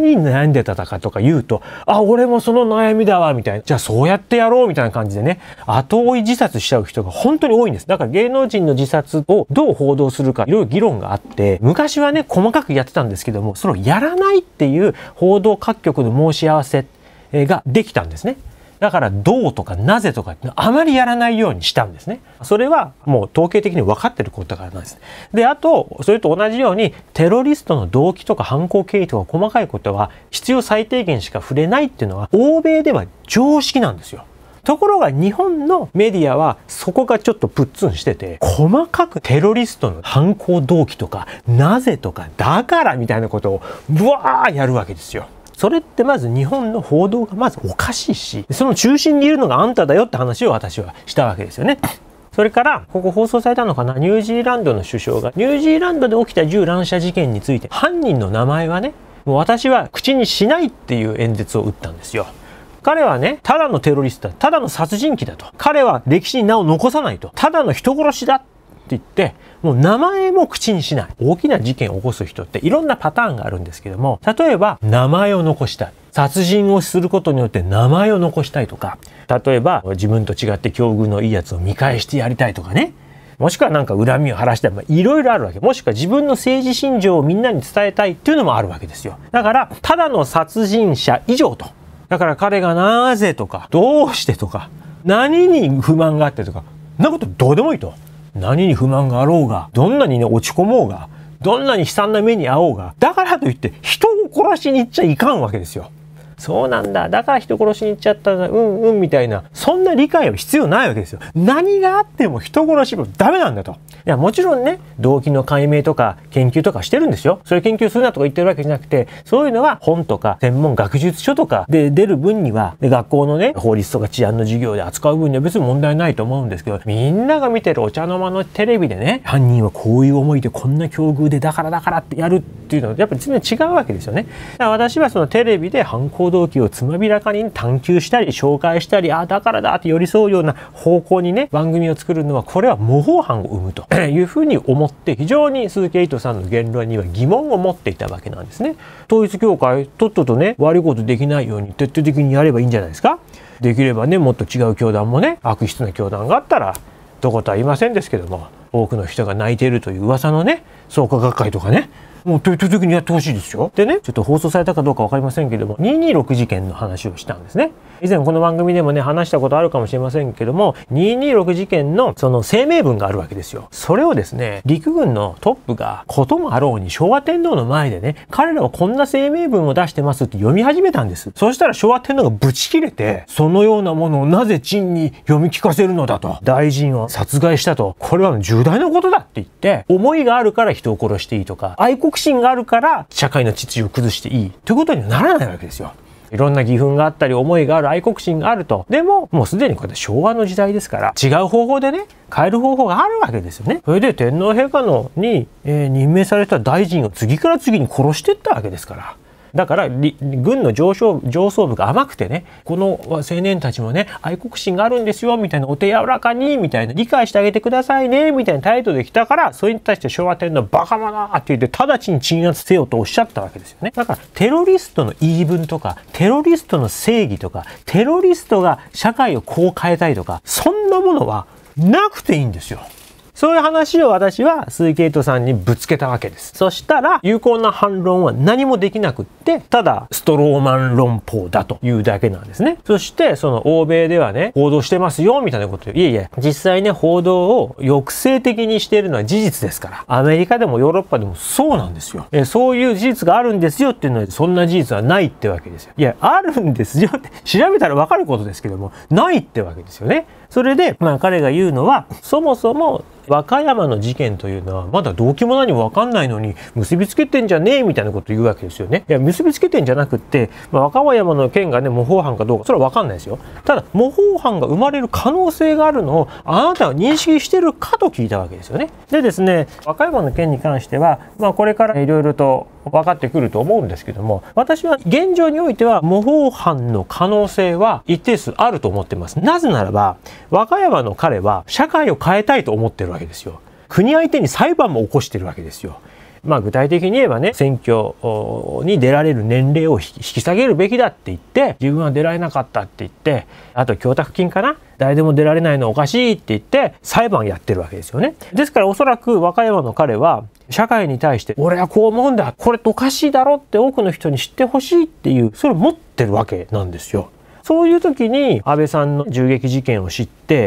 [SPEAKER 1] 何に悩んでたかとか言うと、あ、俺もその悩みだわみたいな、じゃあそうやってやろうみたいな感じでね、後追い自殺しちゃう人が本当に多いんです。だから芸能人の自殺をどう報道するかいろいろ議論があって、昔はね細かくやってたんですけども、それをやらないっていう報道各局の申し合わせができたんですね。だからどうとかなぜとかあまりやらないようにしたんですね。それはもう統計的に分かってることだからなんです。で、あとそれと同じようにテロリストの動機とか犯行経緯とか細かいことは必要最低限しか触れないっていうのは欧米では常識なんですよ。ところが日本のメディアはそこがちょっとプッツンしてて、細かくテロリストの犯行動機とかなぜとかだからみたいなことをブワーやるわけですよ。それってまず日本の報道がまずおかしいし、その中心にいるのがあんただよって話を私はしたわけですよね。それからここ放送されたのかな、ニュージーランドの首相がニュージーランドで起きた銃乱射事件について犯人の名前はね、もう私は口にしないっていう演説を打ったんですよ。彼はね、ただのテロリストだ、ただの殺人鬼だと、彼は歴史に名を残さないと、ただの人殺しだって言って、もう名前も口にしない。大きな事件を起こす人っていろんなパターンがあるんですけども、例えば名前を残したい。殺人をすることによって名前を残したいとか、例えば自分と違って境遇のいいやつを見返してやりたいとかね。もしくはなんか恨みを晴らしたい。いろいろあるわけ。もしくは自分の政治信条をみんなに伝えたいっていうのもあるわけですよ。だから、ただの殺人者以上と。だから彼がなぜとか、どうしてとか、何に不満があってとか、そんなことどうでもいいと。何に不満があろうが、どんなにね落ち込もうが、どんなに悲惨な目に遭おうが、だからといって人を殺しに行っちゃいかんわけですよ。そうなんだ、だから人殺しに行っちゃったみたいな、そんな理解は必要ないわけですよ。何があっても人殺しもダメなんだと。いや、もちろんね、動機の解明とか研究とかしてるんですよ。そういう研究するなとか言ってるわけじゃなくて、そういうのは本とか専門学術書とかで出る分には、学校のね、法律とか治安の授業で扱う分には別に問題ないと思うんですけど、みんなが見てるお茶の間のテレビでね、犯人はこういう思いでこんな境遇でだからってやるっていうのはやっぱり全然違うわけですよね。だから私はそのテレビで犯行動機をつまびらかに探求したり紹介したり、だからだって寄り添うような方向にね、番組を作るのは、これは模倣犯を生むというふうに思って、非常に鈴木エイトさんの言論には疑問を持っていたわけなんですね。統一教会とっととね、悪いことできないように徹底的にやればいいんじゃないですか。できればね、もっと違う教団もね、悪質な教団があったらどことは言いませんですけども、多くの人が泣いているという噂のね、創価学会とかね、もう徹底的にやってほしいですよ。でね、ちょっと放送されたかどうか分かりませんけども、226事件の話をしたんですね。以前この番組でもね、話したことあるかもしれませんけども、226事件のその声明文があるわけですよ。それをですね、陸軍のトップがこともあろうに昭和天皇の前でね、彼らはこんな声明文を出してますって読み始めたんです。そしたら昭和天皇がブチ切れて、そのようなものをなぜ陳に読み聞かせるのだと、大臣を殺害したと、これは重大なことだって言って、思いがあるから人を殺していいとか、愛国心があるから社会の秩序を崩していいということにはならないわけですよ。いろんな義憤があったり思いがある、愛国心があると。でももうすでにこれで昭和の時代ですから、違う方法でね変える方法があるわけですよね。それで天皇陛下のに、任命された大臣を次から次に殺していったわけですから。だから軍の上層部が甘くてね、この青年たちもね愛国心があるんですよみたいな、お手柔らかにみたいな、理解してあげてくださいねみたいな態度で来たから、それに対して昭和天皇バカ者って言って直ちに鎮圧せよとおっしゃったわけですよね。だからテロリストの言い分とか、テロリストの正義とか、テロリストが社会をこう変えたいとか、そんなものはなくていいんですよ。そういう話を私は鈴木エイトさんにぶつけたわけです。そしたら有効な反論は何もできなくって、ただストローマン論法だというだけなんですね。そしてその欧米ではね、報道してますよみたいなことを、いえいえ、実際ね報道を抑制的にしているのは事実ですから、アメリカでもヨーロッパでもそうなんですよ。そういう事実があるんですよっていうのは、そんな事実はないってわけですよ。いや、あるんですよって調べたらわかることですけども、ないってわけですよね。それで彼が言うのは、そもそも和歌山の事件というのはまだ動機も何も分かんないのに結びつけてんじゃねえみたいなことを言うわけですよね。いや、結びつけてんじゃなくって、和歌山の件がね模倣犯かどうかそれは分かんないですよ。ただ模倣犯が生まれる可能性があるのをあなたは認識してるかと聞いたわけですよね。でですね、和歌山の件に関してはこれからいろいろと分かってくると思うんですけども、私は現状においては模倣犯の可能性は一定数あると思ってます。なぜならば和歌山の彼は社会を変えたいと思ってるわけですよ。国相手に裁判も起こしてるわけですよ。 まあ具体的に言えばね、選挙に出られる年齢を引き下げるべきだって言って、自分は出られなかったって言って、あと供託金かな、誰でも出られないのおかしいって言って裁判やってるわけですよね。ですからおそらく和歌山の彼は社会に対して俺はこう思うんだ、これおかしいだろって多くの人に知ってほしいっていう、それを持ってるわけなんですよ。そういう時に安倍さんの銃撃事件を知って、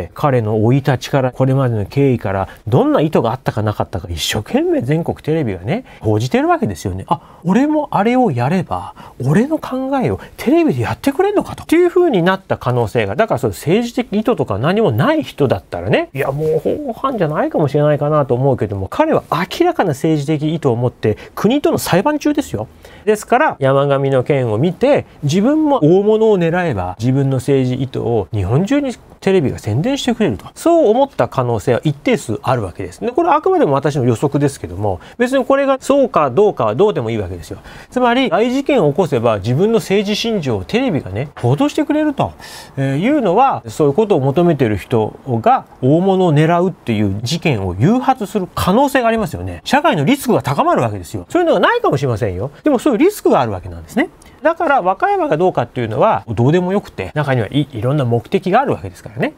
[SPEAKER 1] 彼の生い立ちからこれまでの経緯からどんな意図があったかなかったか一生懸命全国テレビがね報じてるわけですよね。あ、俺もあれをやれば俺の考えをテレビでやってくれんのかというふうになった可能性が、だからその政治的意図とか何もない人だったらね、いやもう法犯じゃないかもしれないかなと思うけども、彼は明らかな政治的意図を持って国との裁判中ですよ。ですから山上の件を見て、自分も大物を狙えば自分の政治意図を日本中にテレビが宣伝してくれると、そう思った可能性は一定数あるわけですね。これはあくまでも私の予測ですけども、別にこれがそうかどうかはどうでもいいわけですよ。つまり大事件を起こせば自分の政治信条をテレビがね報道してくれるというのは、そういうことを求めている人が大物を狙うっていう事件を誘発する可能性がありますよね。社会のリスクが高まるわけですよ。そういうのがないかもしれませんよ。でもそういうリスクがあるわけなんですね。だから和歌山がどうかっていうのはどうでもよくて、中にはいろんな目的があるわけですからね。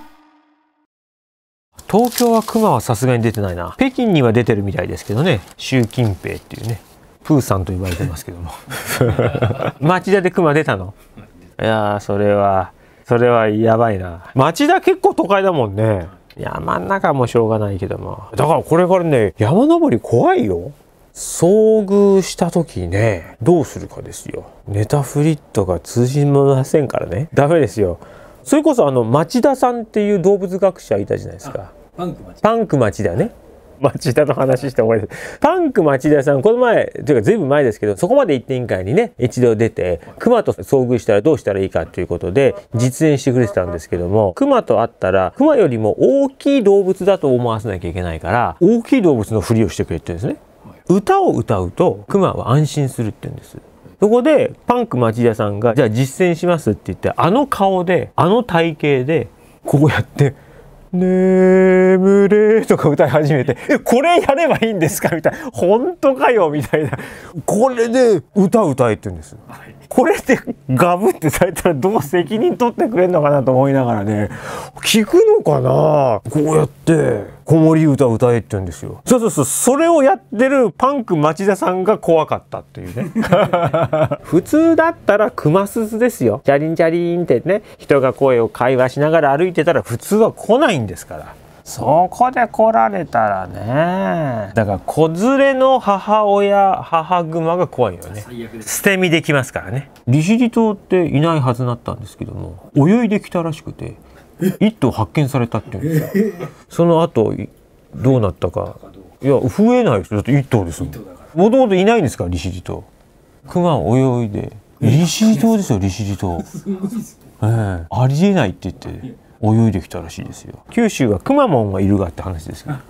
[SPEAKER 1] 東京は熊はさすがに出てないな。北京には出てるみたいですけどね。習近平っていうね、プーさんと言われてますけども町田で熊出たの？いやー、それはやばいな。町田結構都会だもんね。山ん中もしょうがないけども、だからこれからね山登り怖いよ。遭遇した時ねどうするかですよ。ネタフリットが通じませんからね、ダメですよ。それこそ町田さんっていう動物学者いたじゃないですか。パンク町田ね。町田の話して終わりです。パンク町田さん、この前というかずいぶん前ですけど、そこまで行って委員会にね一度出て、熊と遭遇したらどうしたらいいかということで実演してくれてたんですけども、熊と会ったら熊よりも大きい動物だと思わせなきゃいけないから、大きい動物のふりをしてくれって言うんですね。歌を歌うと熊は安心するって言うんです。そこでパンク町田さんがじゃあ実践しますって言って、顔で体型でこうやって「眠れ」とか歌い始めて「これやればいいんですか?」みたいな「本当かよ」みたいな、これで歌えって言うんです。これでガブってされたらどう責任取ってくれるのかなと思いながらね、聞くのかな。こうやって子守歌えって言うんですよ。そうそれをやってるパンク町田さんが怖かったっていうね普通だったら熊鈴ですよ。チャリンチャリンってね、人が声を会話しながら歩いてたら普通は来ないんですから。そこで来られたらね、だから子連れの母熊が怖いよね。捨て身できますからね。利尻島っていないはずだったんですけども、泳いできたらしくて1頭発見されたっていうんですよ。その後どうなったか、いや増えないですよ。だって1頭ですもん。もともといないんですから利尻島。熊泳いで利尻島ですよ、利尻島。ありえないって言って泳いできたらしいですよ。九州はくまモンがいるがって話ですけど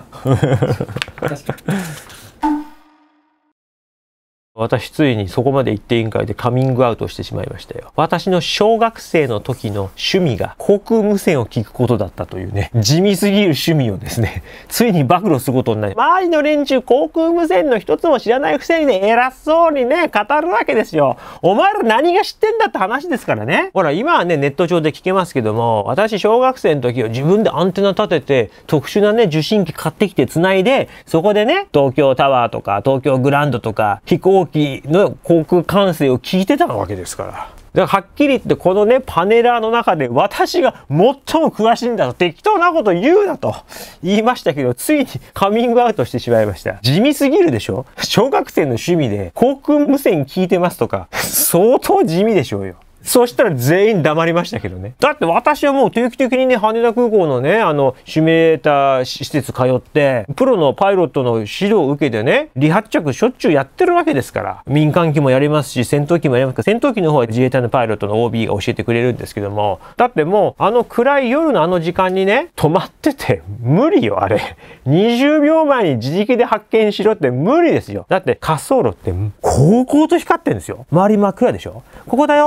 [SPEAKER 1] 私ついにそこまで行って委員会でカミングアウトしてしまいましたよ。私の小学生の時の趣味が航空無線を聞くことだったというね、地味すぎる趣味をですねついに暴露することになり、周りの連中航空無線の一つも知らないくせにね偉そうにね語るわけですよ。お前ら何が知ってんだって話ですからね。ほら今はねネット上で聞けますけども、私小学生の時は自分でアンテナ立てて特殊なね受信機買ってきてつないで、そこでね東京タワーとか東京グランドとか飛行機の航空管制を聞いてたわけですから。だからはっきり言ってこのねパネラーの中で私が最も詳しいんだと、適当なこと言うなと言いましたけど、ついにカミングアウトしてしまいました。地味すぎるでしょ。小学生の趣味で航空無線聞いてますとか相当地味でしょうよ。そしたら全員黙りましたけどね。だって私はもう定期的にね羽田空港のねシミュレーター施設通ってプロのパイロットの指導を受けてね離発着しょっちゅうやってるわけですから、民間機もやりますし戦闘機もやりますから、戦闘機の方は自衛隊のパイロットの OB が教えてくれるんですけども、だってもう暗い夜の時間にね止まってて無理よ。あれ20秒前に自力で発見しろって無理ですよ。だって滑走路って高々と光ってるんですよ。周り真っ暗でしょ。ここだよってことで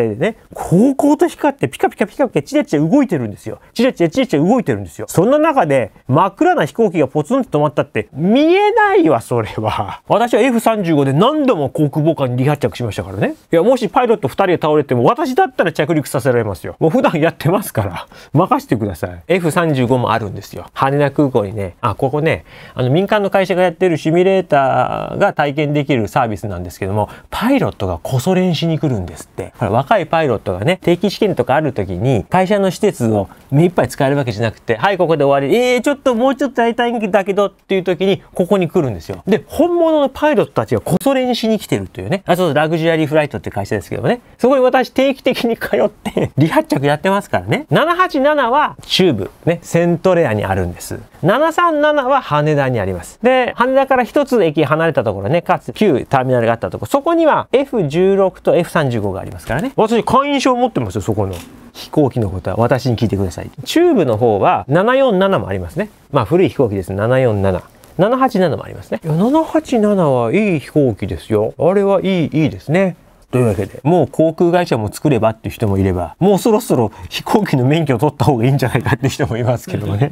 [SPEAKER 1] でね、こうこうと光ってピカピカピカピカチラチラ動いてるんですよ。チラチラチラチラ動いてるんですよ。そんな中で真っ暗な飛行機がポツンと止まったって見えないわ、それは。私は F35 で何度も航空母艦に離発着しましたからね。いや、もしパイロット2人が倒れても私だったら着陸させられますよ。もう普段やってますから任せてください。 F35 もあるんですよ。羽田空港にね、ここね、民間の会社がやってるシミュレーターが体験できるサービスなんですけども、パイロットがこそ練しに来るんですって。ほら、若いパイロットがね、定期試験とかある時に会社の施設を目いっぱい使えるわけじゃなくて、はい、ここで終わり、ちょっともうちょっとやりたいんだけどっていう時にここに来るんですよ。で、本物のパイロットたちがこそ練しに来てるというね、そうラグジュアリーフライトって会社ですけどもね、そこに私定期的に通って離発着やってますからね。787は中部ね、セントレアにあるんです。737は羽田にあります。で、羽田から一つ駅離れたところね、かつ旧ターミナルがあったところ、そこには F16 と F35 がありますからね。私会員証持ってますよ、そこの。飛行機のことは私に聞いてください。中部の方は747もありますね。まあ古い飛行機です。747。787もありますね。いや、787はいい飛行機ですよ。あれはいいですね。というわけで、もう航空会社も作ればっていう人もいれば、もうそろそろ飛行機の免許を取った方がいいんじゃないかっていう人もいますけどもね。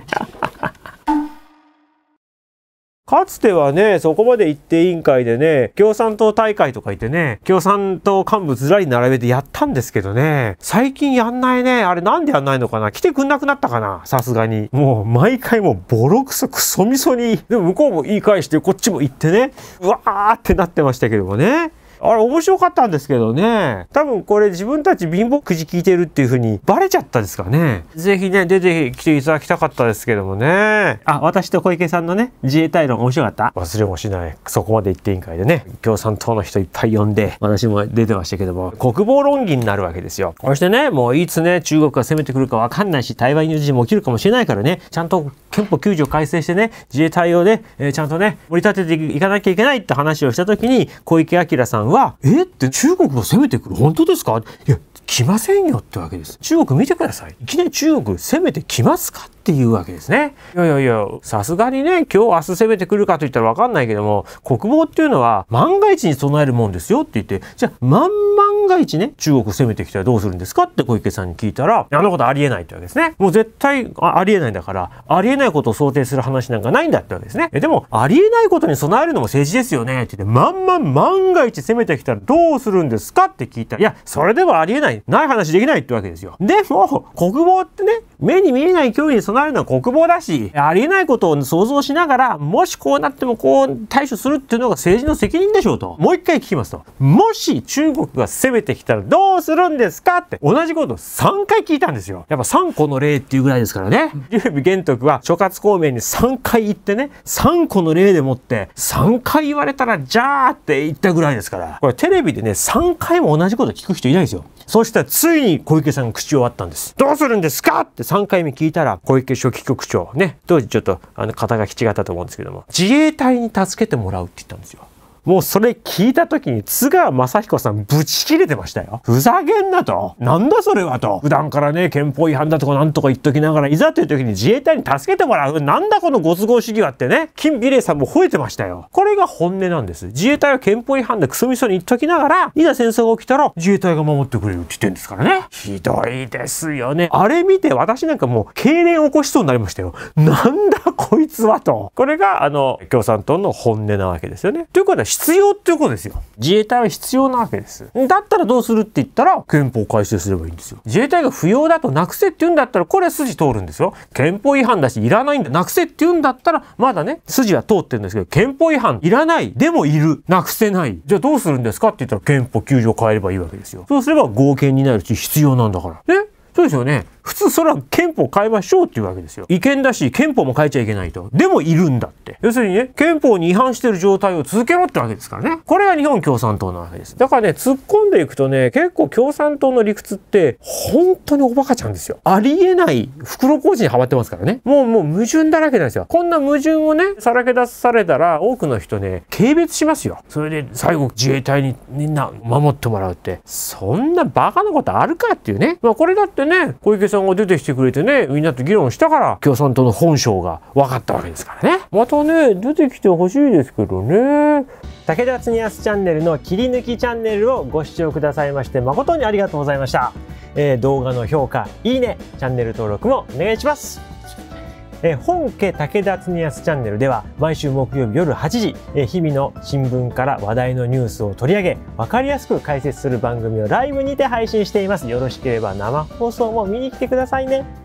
[SPEAKER 1] かつてはね、そこまで一定委員会でね、共産党大会とか言ってね、共産党幹部ずらり並べてやったんですけどね、最近やんないね。あれなんでやんないのかな、来てくんなくなったかな、さすがに。もう毎回もうボロクソクソみそに、でも向こうも言い返してこっちも言ってね、うわーってなってましたけどもね。あれ面白かったんですけどね。多分これ自分たち貧乏くじ聞いてるっていう風にバレちゃったですかね。ぜひね、出てきていただきたかったですけどもね。私と小池さんのね、自衛隊論面白かった。忘れもしない。そこまで一定委員会でね、共産党の人いっぱい呼んで、私も出てましたけども、国防論議になるわけですよ。そしてね、もういつね、中国が攻めてくるかわかんないし、台湾有事も起きるかもしれないからね、ちゃんと憲法9条改正してね、自衛隊をね、ちゃんとね、盛り立てていかなきゃいけないって話をした時に、小池晃さんは、って中国が攻めてくる本当ですか？いや、来ませんよってわけです。中国見てください。いきなり中国攻めてきますかっていうわけですね。いやいやいや、さすがにね、今日明日攻めてくるかと言ったらわかんないけども、国防っていうのは万が一に備えるもんですよって言って、じゃあ万が一ね、中国攻めてきたらどうするんですかって小池さんに聞いたら、あのことありえないってわけですね。もう絶対ありえないんだから、ありえないことを想定する話なんかないんだってわけですね。でも、ありえないことに備えるのも政治ですよねって言って、万が一攻めてきたらどうするんですかって聞いたら、いや、それでもありえない。ない話できないってわけですよ。でも、国防ってね、目に見えない脅威に備えるのは国防だし、ありえないことを想像しながら、もしこうなってもこう対処するっていうのが政治の責任でしょうと。もう一回聞きますと。もし中国が攻めてきたらどうするんですかって同じことを3回聞いたんですよ。やっぱ3個の例っていうぐらいですからね。劉備玄徳は諸葛孔明に3回言ってね、3個の例でもって3回言われたらじゃーって言ったぐらいですから。これテレビでね、3回も同じこと聞く人いないですよ。そうしたらついに小池さんが口を割ったんです。どうするんですかって3回目聞いたら、小池書記局長ね、当時ちょっと肩書き違ったと思うんですけども、自衛隊に助けてもらうって言ったんですよ。もうそれ聞いた時に津川雅彦さんブチ切れてましたよ。ふざけんなと。なんだそれはと。普段からね、憲法違反だとかなんとか言っときながら、いざという時に自衛隊に助けてもらう。なんだこのご都合主義はってね、金美玲さんも吠えてましたよ。これが本音なんです。自衛隊は憲法違反でクソみそに言っときながら、いざ戦争が起きたら自衛隊が守ってくれるって言ってるんですからね。ひどいですよね。あれ見て私なんかもう痙攣起こしそうになりましたよ。なんだこいつはと。これが共産党の本音なわけですよね。ということは必要っていうことですよ。自衛隊は必要なわけです。だったらどうするって言ったら憲法改正すればいいんですよ。自衛隊が不要だとなくせって言うんだったらこれは筋通るんですよ。憲法違反だしいらないんだなくせって言うんだったらまだね筋は通ってるんですけど、憲法違反いらないでもいるなくせない、じゃあどうするんですかって言ったら憲法9条変えればいいわけですよ。そうすれば合憲になるし必要なんだからね。そうですよね。普通それは憲法変えましょうっていうわけですよ。違憲だし憲法も変えちゃいけないと。でもいるんだって。要するにね、憲法に違反してる状態を続けろってわけですからね。これが日本共産党なわけです。だからね、突っ込んでいくとね、結構共産党の理屈って本当におバカちゃんですよ。ありえない袋小路にはまってますからね。もう矛盾だらけなんですよ。こんな矛盾をね、さらけ出されたら多くの人ね、軽蔑しますよ。それで最後自衛隊にみんな守ってもらうって、そんなバカなことあるかっていうね。これだってでね、小池さんが出てきてくれてね、みんなと議論したから共産党の本性が分かったわけですからね。またね、出てきてほしいですけどね。武田恒康チャンネルの切り抜きチャンネルをご視聴くださいまして誠にありがとうございました。動画の評価、いいね、チャンネル登録もお願いします。本家武田恒康チャンネルでは毎週木曜日夜8時、日々の新聞から話題のニュースを取り上げ分かりやすく解説する番組をライブにて配信しています。よろしければ生放送も見に来てくださいね。